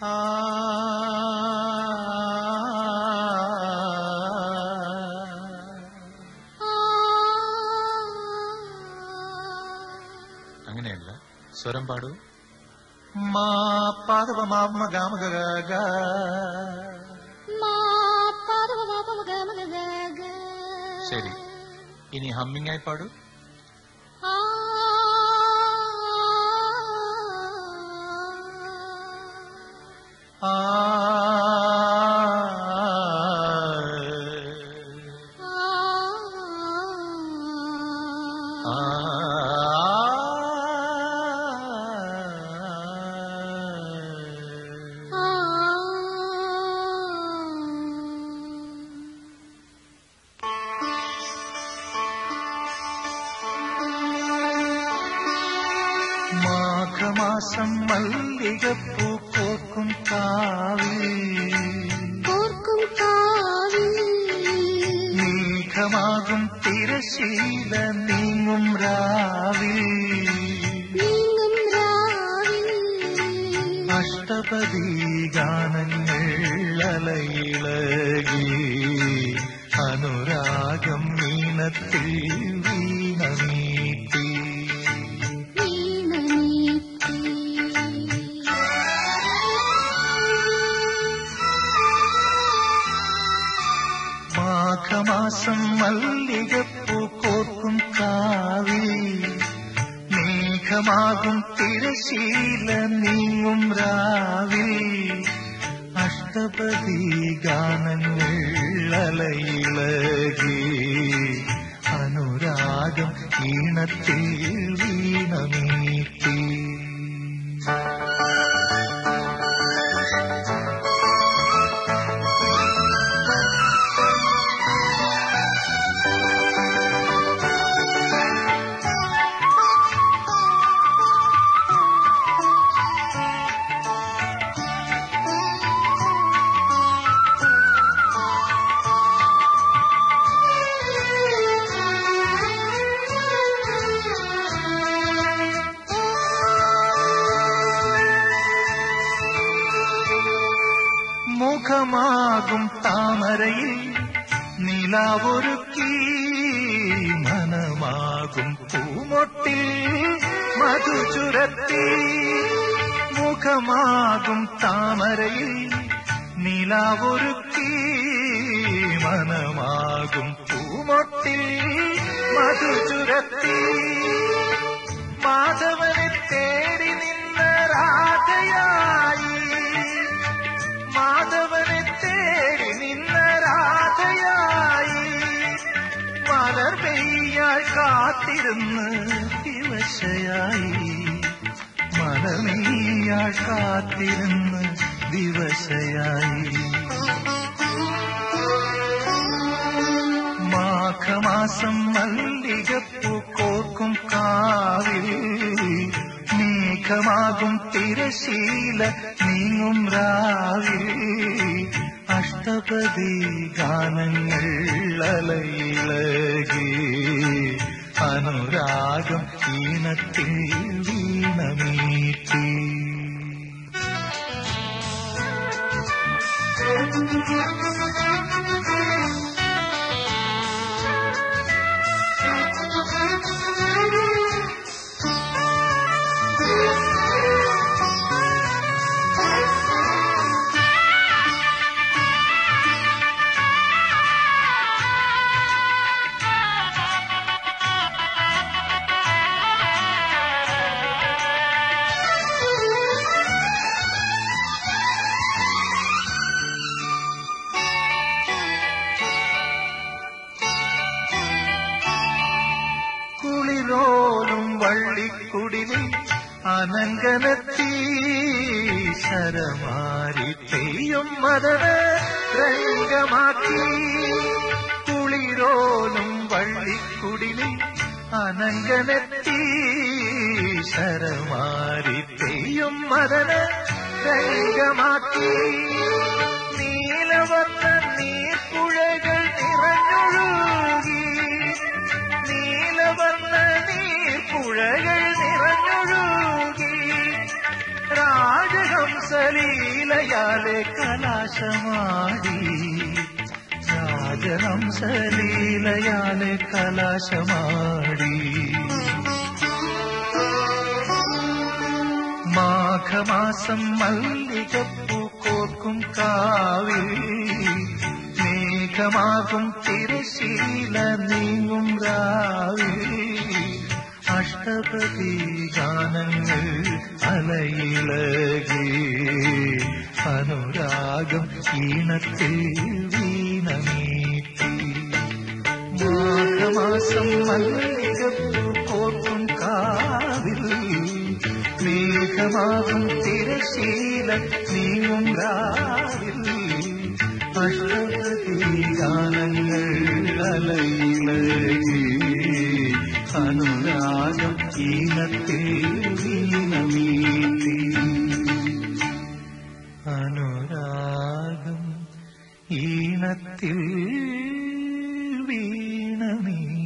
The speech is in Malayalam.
അങ്ങനെയല്ല, സ്വരം പാടൂ. മാ പാദവ മാമ ഗാമ ഗ ഗ. ശരി, ഇനി ഹമ്മിങ് ആയി പാടൂ. മാഘമാസം മല്ലികപ്പൂ കോർക്കും കാവിൽ മേഘമാകും തിരശീല നീങ്ങും രാവിൽ അഷ്ടപദി ഗാനങ്ങൾ അലയിളകി അനുരാഗം മീനത്തിൽ വീണമീട്ടി. മാഘമാസം മല്ലികപ്പൂ കോർക്കും കാവിൽ മേഘമാകും തിരശീല നീങ്ങും രാവിൽ അഷ്ടപദി ഗാനങ്ങൾ അലയിളകി അനുരാഗം ഈണത്തിൽ വീണമീട്ടി. മുഖമാകും താമരയിൽ നിലാവൊരുക്കി മനമാകും പൂമൊട്ടിൽ മധു ചുരത്തി. മുഖമാകും താമരയിൽ നിലാവൊരുക്കി മനമാകും പൂമൊട്ടിൽ മധു ചുരത്തി. മാധവനെ തേടി നിന്ന രാധയായി മാധവനെ തേടി നിന്ന രാധയായി മലർ പെയ്യാൾ കാത്തിരുന്ന് ദിവശയായി മലമെയ്യാൾ കാത്തിരുന്ന് ദിവശയായി. മാഘമാസം മല്ലികപ്പൂ കോർക്കും കാവിൽ മേഘമാകും തിരശീല നീങ്ങും രാവിൽ അഷ്ടപദി ഗാനങ്ങൾ അലയിളകി അനുരാഗം ഈണത്തിൽ വീണമീട്ടി. കുളിരോലും വള്ളിക്കുടിലിൽ അനങ്കനെത്തി ശരമാരി തെയ്യം മദന രംഗമാക്കി. കുളിരോലും വള്ളിക്കുടിലിൽ അനങ്കനെത്തി ശരമാരി തെയ്യം മദന രംഗമാക്കി. നീലവർണ്ണ നീർപ്പുഴകൾ നിറഞ്ഞൊഴുകി നീലവർണ്ണ നീർപ്പുഴകൾ നിറഞ്ഞൊഴുകി രാജഹംസ രാജഹംസലീലയാലെ കലാശമാടി രാജഹംസലീലയാലെ കലാശമാടി മാഘമാസം മല്ലികപ്പൂ കോർക്കും കാവിൽ മേഘമാകും തിരശീല നീങ്ങും രാവിൽ അഷ്ടപതി ഗാനങ്ങൾ അലയിളകി അനുരാഗം ഈണത്തിൽ വീണമീട്ടി മാഘമാസം മല്ലികപ്പൂ കോർക്കും കാവിൽ മേഘമാകും തിരശീല നീങ്ങും രാവിൽ അഷ്ടപതി ഗാനങ്ങൾ അലയിളകി അനുരാഗം ഈണത്തിൽ വീണമീട്ടി അനുരാഗം ഈണത്തിൽ വീണമീട്ടി